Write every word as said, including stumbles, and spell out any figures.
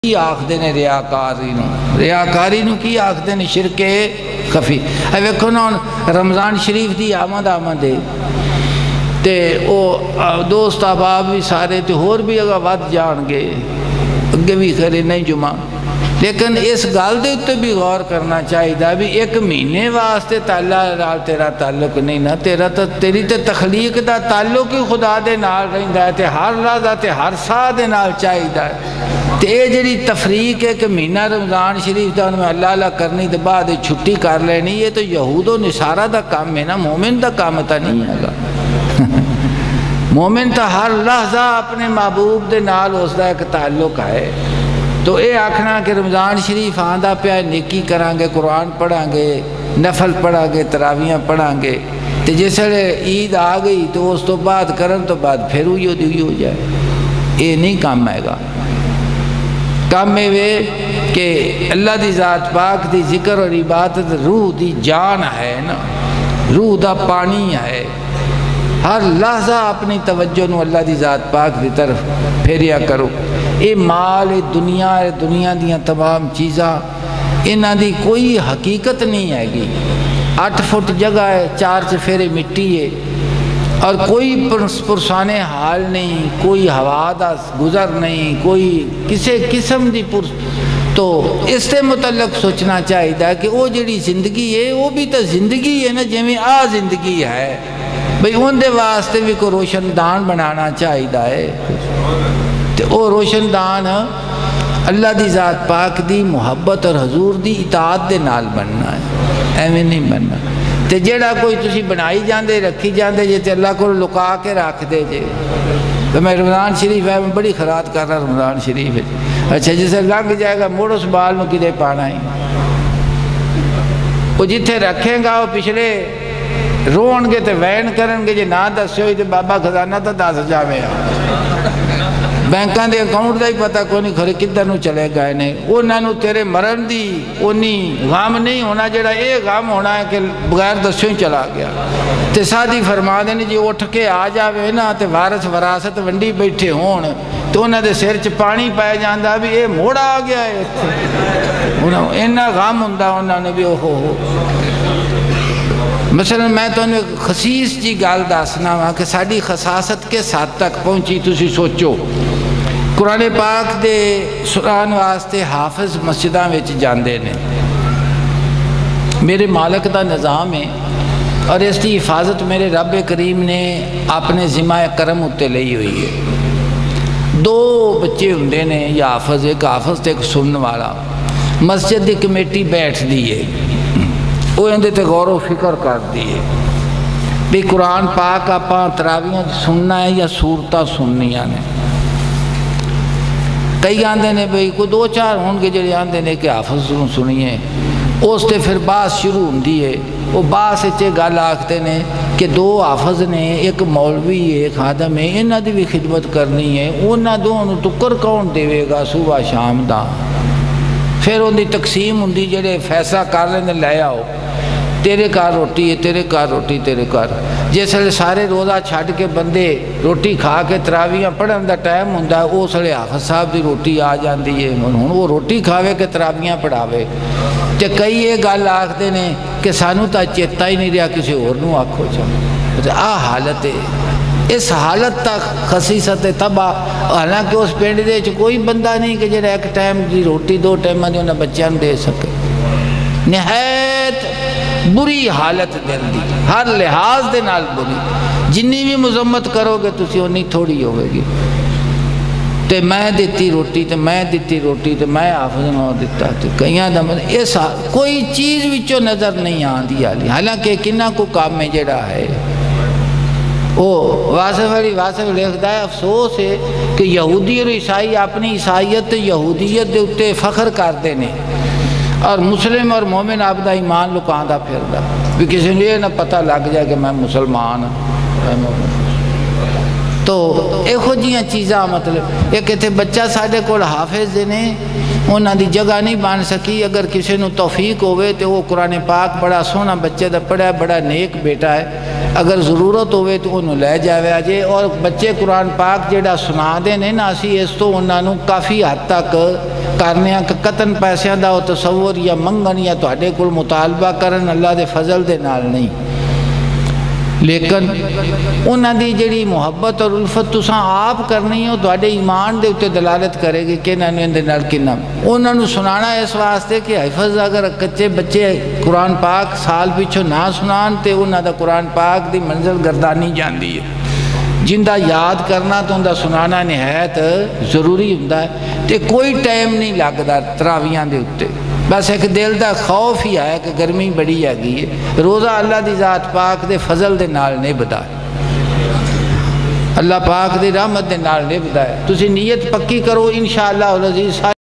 کی آخدے نے ریاکاری نو ریاکاری نو کی آخدے نے شرک خفی. اے ویکھو نا رمضان شریف دی آمد آمد ہے تے او دوست احباب بھی سارے تے ہور بھی اگا ود جان گے اگے بھی کرے نہیں جمعہ. لیکن اس گل دے اتے بھی غور کرنا چاہیے بھی ایک مہینے واسطے اللہ نال تیرا تعلق نہیں نا, تیرا تا تیری تے تخلیق دا تعلق ہی خدا دے نال رہندا ہے تے ہر لحظہ تے ہر ساہ دے نال چاہیے تے اے جڑی تفریق ہے کہ مہینہ رمضان شریف دا میں اللہ اللہ کرنی تے بعد چھٹی کر لینی, یہ تو یہود و نصارہ دا کام ہے نا, مومن دا کام تا نہیں ہے گا. مومن تا ہر لحظہ اپنے محبوب دے نال اس دا ایک تعلق ہے. تو اے آکھنا کہ رمضان شریف آندہ پیا نیکی کران گے, قرآن پڑھاں گے, نفل پڑھاں گے, تراویاں پڑھاں گے, تو جس لئے عید آ گئی تو اس تو بعد کرن تو بعد پھر ہوئی ہوئی ہو جائے. اے نہیں کام آئے گا. کام میں وے کہ اللہ دی ذات پاک دی ذکر اور عبادت روح دی جان ہے نا, روح دا پانی ہے. ہر لحظہ اپنی توجہ نو اللہ دی ذات پاک دی طرف پھیریا کرو. اے مال, اے دنیا, اے دنیا دیاں تمام چیزاں انہاں دی کوئی حقیقت نہیں ہے گی. آٹھ فٹ جگہ ہے, چار چفیرے مٹی ہے اور کوئی پرسانے حال نہیں, کوئی ہوا دا گزر نہیں, کوئی کسے قسم دی پرس. تو اس سے متعلق سوچنا چاہیے کہ وہ جڑی زندگی ہے وہ بھی تو زندگی ہے نا جویں آ زندگی ہے بھئی ان دے واسطے بھی کوئی روشن دان بنانا چاہیے ہے. تو وہ روشن دان اللہ دی ذات پاک دی محبت اور حضور دی اطاعت دے نال بننا ہے, ایویں نہیں بننا. تے جیڑا کوئی تسی بنائی جاندے رکھی جاندے جے تے اللہ کو لکا کے رکھ دے جے. تو میں رمضان شریف ہے میں بڑی خیرات کر رہا رمضان شریف ہے. اچھا جسے لنگ جائے گا موڑ اس بال میں کدے پانا ہی, وہ جتھے رکھیں گا وہ پچھلے رون گے تے وین کرن گے جے نہ دسے ہوئی تے بابا خزانہ تا دس جاوے. بینکاں دے اکاؤنٹ دا ہی پتہ کوئی نہیں کھڑے کدھر نو چلے گئے نے. انہاں نو تیرے مرن دی اونی غم نہیں ہونا جڑا اے غم ہونا ہے کہ بغیر دسیوں ہی چلا گیا. تے سادی فرما دینے جی اٹھ کے آ جاوے نا تے وارث وراثت ونڈی بیٹھے ہون تو انہاں دے سر چ پانی پائے جاندا بھی اے موڑا آ گیا ہے اتھے. انہاں اینا غم ہوندا انہاں نے بھی او ہو ہو. مثلا میں تو انہیں خصیص جی گال داسنا ہوا کہ ساڑی خصاصت کے ساتھ تک پہنچی تسی سوچو. قرآن پاک دے سران واسطے حافظ مسجداں وچ جاندے نے. میرے مالک دا نظام ہے اور اس کی حفاظت میرے رب کریم نے اپنے ذمہ کرم اتے لئی ہوئی ہے. دو بچے ہوندے نے یا حافظ, ایک حافظ تے ایک سنن والا. مسجد دی کمیٹی بیٹھ دی ہے, وہ اندے تے غور و فکر کر دیئے بھی قرآن پاک آپاں تراویاں سننا ہے یا صورتہ سننیاں نے. کئی آندے نے بھئی کوئی دو چار ہونگے جڑے آندے نے کہ حافظ سنیے. اس تے پھر باس شروع ہوندی ہے. وہ باس اچھے گل آکھتے نے کہ دو حافظ نے, ایک مولوی ہے, ایک خادم ہے, انہاں دی بھی خدمت کرنی ہے. انہاں دونوں ٹکر کون دے گا صبح شام دا. پھر ان دی تقسیم ہوندی جڑے فیصلہ کر لیں لے آؤ تیرے کار روٹی ہے, تیرے کار روٹی, تیرے کار. جس لئے سارے روزہ چھاڑ کے بندے روٹی کھا کے تراویاں پڑھن دا ٹائم ہوندہ ہے, اس لئے حافظ صاحب دی روٹی آ جاندی ہے. وہ روٹی کھاوے کے تراویاں پڑھاوے. تے کئی یہ گل آکھتے نے کہ سانو تا چیتا ہی نہیں رہا کسی اور نو آکھو چاہو. آ حالت ہے, اس حالت تک خصیصت تباہ. حالانکہ اس پینڈ دے کوئی بندہ نہیں کہ جڑا ایک ٹائم دی روٹی دو ٹائم دی انہیں بچیاں دے سکے. نہایت بری حالت دل دی, ہر لحاظ دے نال بری. جنی بھی مذمت کرو گے تسی انی تھوڑی ہوئے گی. تے میں دیتی روٹی تے میں دیتی روٹی تے میں حافظ نہ دیتا تے کئیاں دا اس کوئی چیز وچوں نظر نہیں آندی آلی. حالانکہ کنہ کو کام میں جڑا ہے وہ واسف علی واسف لکھتا ہے افسوس ہے کہ یہودی اور عیسائی اپنی عیسائیت یہودیت دے اتے فخر کرتے ہیں اور مسلم اور مومن آپ دا ایمان لکاندہ پھردا بھی کسی نے یہ نہ پتہ لگ جائے کہ میں مسلمان ہوں. تو ایک جیاں چیزاں مطلب ایک اتنے بچہ ساڑھے کو حافظ نے انہاں دی جگہ نہیں بان سکی. اگر کسی نو توفیق ہوئے تو وہ قرآن پاک بڑا سونا بچے دا پڑھا ہے, بڑا نیک بیٹا ہے. اگر ضرورت ہوئے تو انہوں لے جاوے آجے. اور بچے قرآن پاک جیڑا سنا دے نے نا اسی اس تو انہاں نو کافی حد تک کرنے کہ قطن پیسیاں دا تصور یا منگن یا تواڈے کول مطالبہ کرن اللہ دے فضل دے نال نہیں، لیکن انہاں دی جڑی محبت اور الفت تساں آپ کرنی ہو تواڈے ایمان دے اتے دلالت کرے گی کہ انہاں نے دے نال کنا انہاں نو سنانا اس واسطے کہ حفظ اگر کچے بچے قرآن پاک سال پیچھو نہ سنان تے انہاں دا قرآن پاک دی منزل گردانی جاندی ہے، جندہ یاد کرنا تو اندہ سنانا نہایت ضروری ہوندہ ہے تے کوئی ٹائم نہیں لگدا تراویاں دے اتے، بس ایک دل دا خوف ہی آیا کہ گرمی بڑی ہے گئی ہے، روزہ اللہ دی ذات پاک دے فضل دے نال نہیں بدا اللہ پاک دے رحمت دے نال نہیں بدا ہے، تسی نیت پکی کرو انشاءاللہ العزیز